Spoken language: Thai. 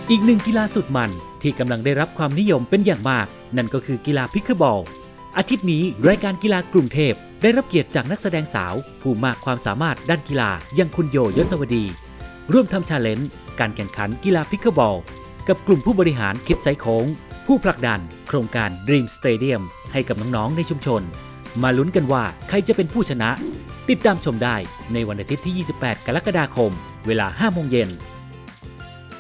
อีกหนึ่งกีฬาสุดมันที่กำลังได้รับความนิยมเป็นอย่างมากนั่นก็คือกีฬาพิคเกิลบอลอาทิตย์นี้รายการกีฬากรุงเทพได้รับเกียรติจากนักแสดงสาวผู้มากความสามารถด้านกีฬาอย่างคุณโยยศวดีร่วมทำชาเลนจ์การแข่งขันกีฬาพิคเกิลบอลกับกลุ่มผู้บริหารคิดไซโค้งผู้ผลักดันโครงการ Dream Stadium ให้กับน้องๆในชุมชนมาลุ้นกันว่าใครจะเป็นผู้ชนะติดตามชมได้ในวันอาทิตย์ที่ 28 กรกฎาคมเวลา 5 โมงเย็น